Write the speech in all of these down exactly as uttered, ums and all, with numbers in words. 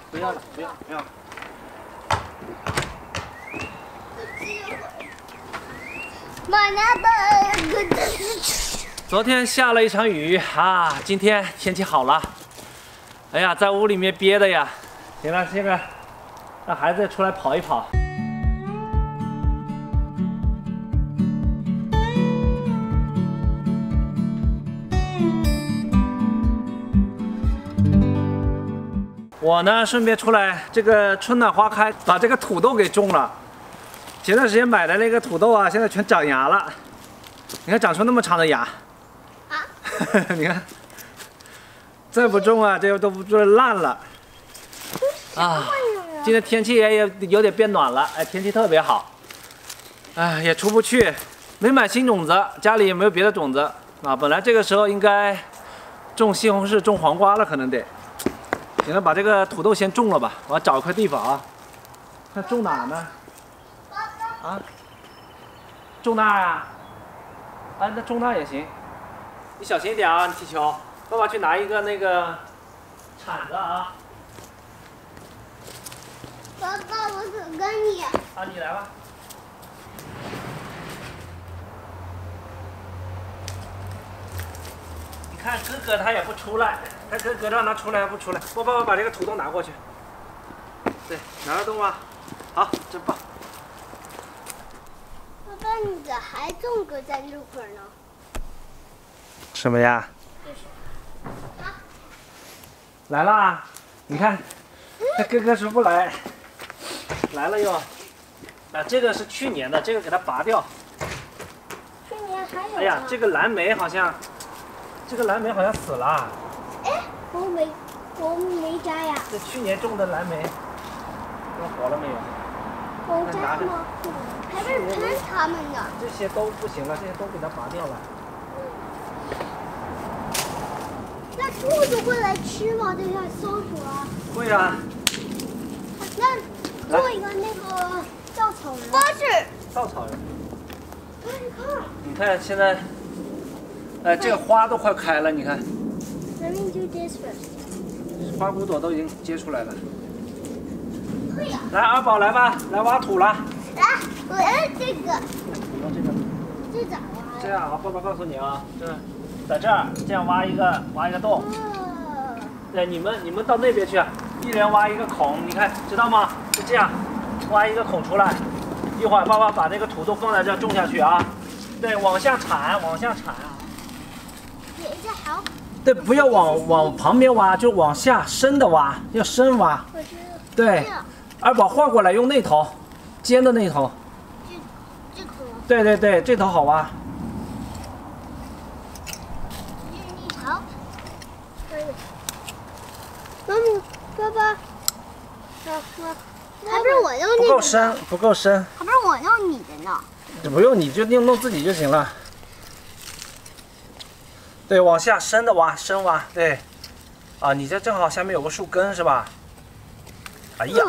不要了，不要不要。昨天下了一场雨啊，今天天气好了。哎呀，在屋里面憋的呀。行了，现在让孩子出来跑一跑。 我呢，顺便出来，这个春暖花开，把这个土豆给种了。前段时间买的那个土豆啊，现在全长芽了。你看，长出那么长的芽。啊！你看，再不种啊，这都都烂了。啊！今天天气也有有点变暖了，哎，天气特别好。哎，也出不去，没买新种子，家里也没有别的种子啊。本来这个时候应该种西红柿、种黄瓜了，可能得。 行了，把这个土豆先种了吧。我要找一块地方啊，看种哪呢？啊，种那儿啊？啊，那种那儿也行。你小心一点啊，气球。爸爸去拿一个那个铲子啊。 爸爸，我想跟你。 啊，你来吧。你看哥哥他也不出来。 他哥哥让他出来还不出来，我爸爸把这个土豆拿过去。对，拿得动吗？好，真棒。 爸爸，你的还种个在这块呢？ 什么呀？ 啊、 来啦！你看，他哥哥说不来，来了又。啊，这个是去年的，这个给它拔掉。 去年还有。 哎呀，这个蓝莓好像，这个蓝莓好像死了。 哎，我没，我没摘呀。 这去年种的蓝莓，都活了没有？ 我摘了吗？还是喷他们的。 这些都不行了，这些都给它拔掉了。 那兔子会来吃吗？这下松鼠啊？ 会啊。 那做一个那个稻草人。不是。 稻草人。 哎，你看。 你看现在，哎，这个花都快开了，你看。 Let me do this first. 花骨朵都已经结出来了。 可以啊。 来，二宝来吧，来挖土了。 来，我要这个。 你用这个。 这咋挖？ 这样啊，爸爸告诉你啊，这在这儿这样挖一个挖一个洞。 哦。 对，你们你们到那边去，一人挖一个孔，你看知道吗？就这样，挖一个孔出来。一会儿爸爸把那个土豆放在这儿种下去啊。对，往下铲，往下铲啊。 等一下，好。 对，不要往往旁边挖，就往下深的挖，要深挖。 我知道。 对，二宝换过来用那头，尖的那头。 这这头。 对对对，这头好挖。 你好。可以。妈妈，爸爸。妈妈，还不是我用你的。 不够深，不够深。 还不是我用你的呢。 这不用，你就弄弄自己就行了。 对，往下深的挖，深挖，对，啊，你这正好下面有个树根是吧？哎呀，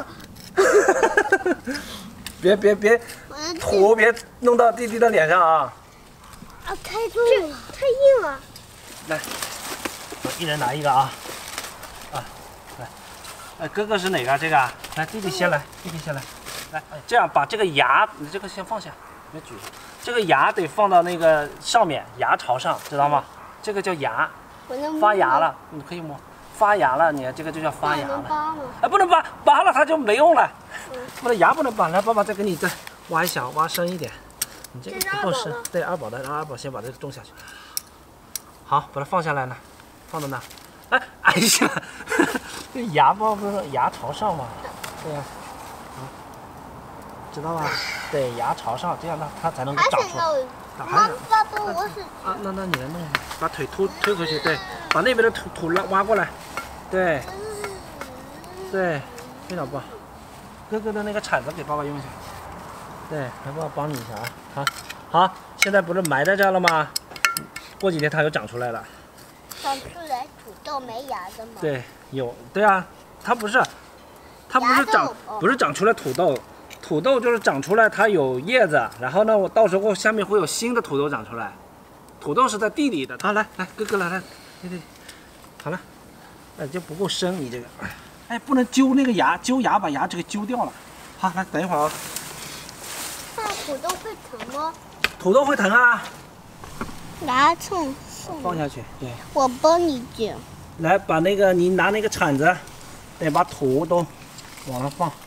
别别别，土别弄到弟弟的脸上啊！ 啊，太重了，太硬了。 来，一人拿一个啊，啊，来，哎，哥哥是哪个？这个啊？来，弟弟先来，弟弟先来，来，这样把这个芽，你这个先放下，别举，这个芽得放到那个上面，芽朝上，知道吗？ 这个叫芽，发芽了，你可以摸，发芽了，你看这个就叫发芽了。哎，不能拔，拔了它就没用了。不能芽不能拔，来，爸爸再给你再挖一下，挖深一点。你这个不够深，对，二宝的，让二宝先把这个种下去。好，把它放下来呢，放到那。哎，哎呀，这芽不不是芽朝上吗？对呀，啊，知道吗？对，芽朝上，这样它它才能够长出来。 妈，爸爸，我是啊，那那你来弄，把腿推推回去，对，把那边的土土拉挖过来，对，对，非常棒。哥哥的那个铲子给爸爸用一下，对，来爸爸帮你一下啊，好，好，现在不是埋在这儿了吗？过几天它又长出来了。 长出来土豆没芽的吗？ 对，有，对啊，它不是，它不是长，不是长出来土豆。 土豆就是长出来，它有叶子，然后呢，我到时候下面会有新的土豆长出来。土豆是在地里的。好，来来，哥哥来来，对对，好了，哎，就不够深，你这个， 哎，不能揪那个芽，揪芽把牙齿给揪掉了。好，来等一会儿啊。 那土豆会疼吗？ 土豆会疼啊。 拿葱送。 放下去，对。 我帮你剪。 来，把那个你拿那个铲子，得把土都往上放。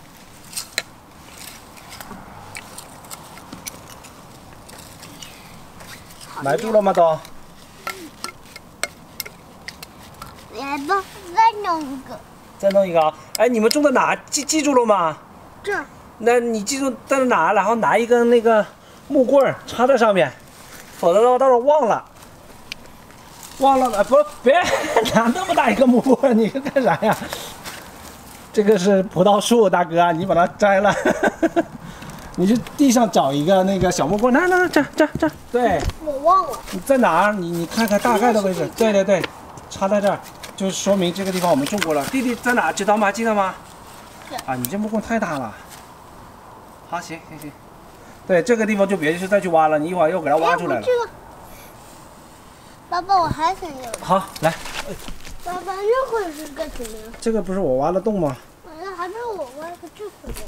埋住了吗？都。 来吧，再弄一个。 再弄一个啊！哎，你们种在哪？记记住了吗？ 这儿。 那你记住在哪？然后拿一根那个木棍儿插在上面，否则的话到时候忘了。忘了了，不别拿那么大一个木棍，你干啥呀？这个是葡萄树，大哥，你把它摘了。你去地上找一个那个小木棍，来来来，这这这，对。 我忘了。 你在哪儿？你你看看大概的位置。对对对，插在这儿，就说明这个地方我们种过了。弟弟在哪？知道吗？记得吗？啊，你这木棍太大了。好，行行行。对，这个地方就别去再去挖了，你一会儿又给它挖出来了。 爸爸，我还想要。 好，来。 爸爸，这会是干什么呀？ 这个不是我挖的洞吗？ 那还没我挖个这块的。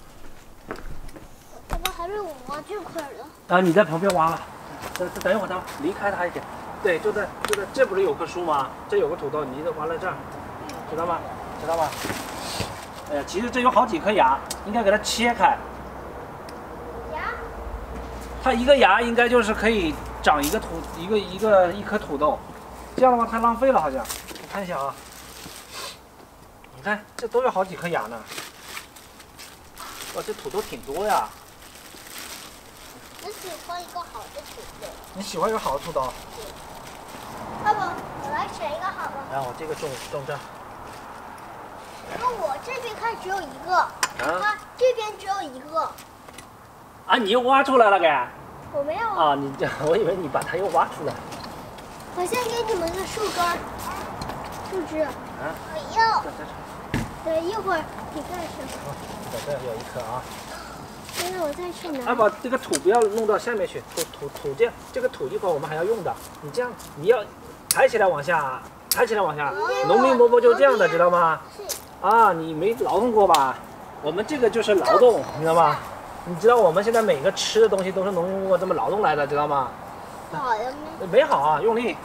爸爸，还没我挖这块的。 啊，你在旁边挖了。等等一会儿，等离开它一点。对，就在就在这不是有棵树吗？这有个土豆，你得挖在这儿，知道吗？知道吗？哎呀，其实这有好几颗芽，应该给它切开。 芽？ 它一个芽应该就是可以长一个土一个一个一颗土豆，这样的话太浪费了，好像。我看一下啊，你看这都有好几颗芽呢。哇，这土豆挺多呀。 我喜欢一个好的土豆。 你喜欢一个好的土豆？ 爸爸，我来选一个好的。 然后我这个种种这儿。 那我这边看只有一个，啊，这边只有一个。 啊，你又挖出来了给？ 我没有啊，你这我以为你把它又挖出来。 我先给你们个树根、树枝。 啊？ 我要。对，一会儿你再吃。 在这有一颗啊。 现在我再去拿。 啊，把这个土不要弄到下面去，土土土这样，这个土一会儿我们还要用的。你这样，你要抬起来往下，抬起来往下，农民伯伯就这样的，知道吗？啊，你没劳动过吧？我们这个就是劳动，你知道吗？你知道我们现在每个吃的东西都是农民伯伯这么劳动来的，知道吗？ 好了没？ 没好啊，用力。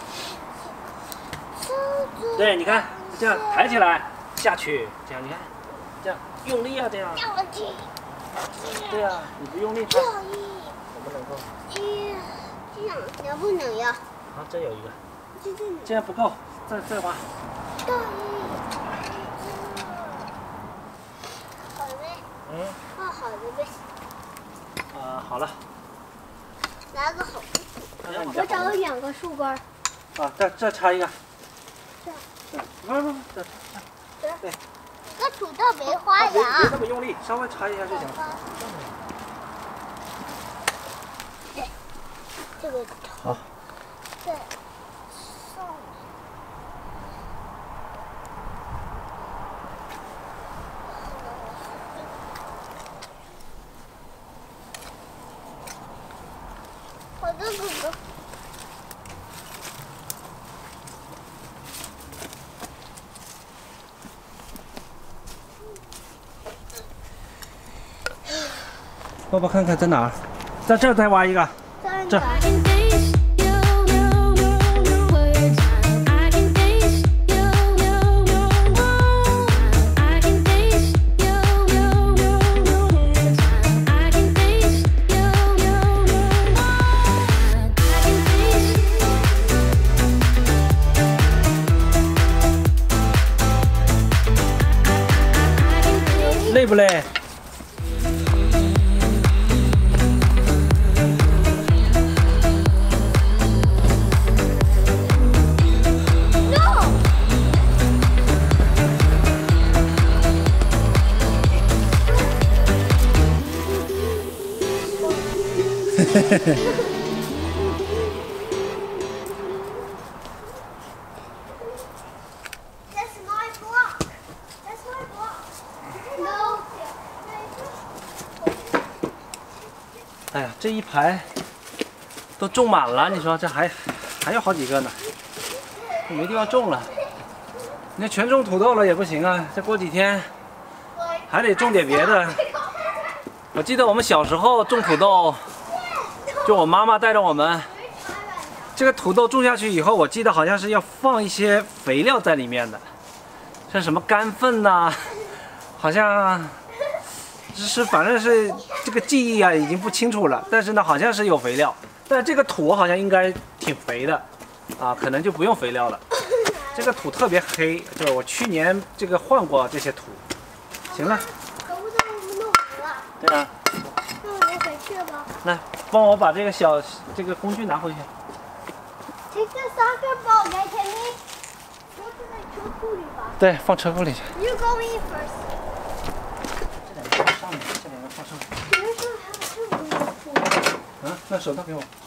对，你看这样抬起来下去，这样你看，这样用力啊，这样。对呀、啊，你不用力，它能不能够？ 一，这样能不能呀？ 啊，这有一个， 这这这样不够，再再挖。 对。好了没？ 嗯。 啊，好了没？ 啊，好了。 拿个好的土。我找了两个树根。 啊，这这插一个。 这。 这，不不不，这这。对。 这土豆没花芽。 别别那么用力，稍微插一下就行。 这个好。 对。上。好的，哥哥。 爸爸看看在哪儿，在这儿再挖一个，这儿。累不累？ That's my block. That's my block. No. 哎呀，这一排都种满了，你说这还还有好几个呢，没地方种了。 那全种土豆了也不行啊，再过几天还得种点别的。我记得我们小时候种土豆，就我妈妈带着我们。这个土豆种下去以后，我记得好像是要放一些肥料在里面的，像什么干粪呐、啊，好像是反正是这个记忆啊已经不清楚了。但是呢，好像是有肥料，但这个土好像应该挺肥的，啊，可能就不用肥料了。这个土特别黑，就是我去年这个换过这些土。行了。 可不是我们弄完了。 对啊。 那我们回去吧。 来，帮我把这个小这个工具拿回去。 Take the soccer ball, guys. Can we go to the 车库里吧？ 对，放车库里去。 You go in first. 这两个上面，这两个放上面。 别说还有这么多土。 啊，那手套给我。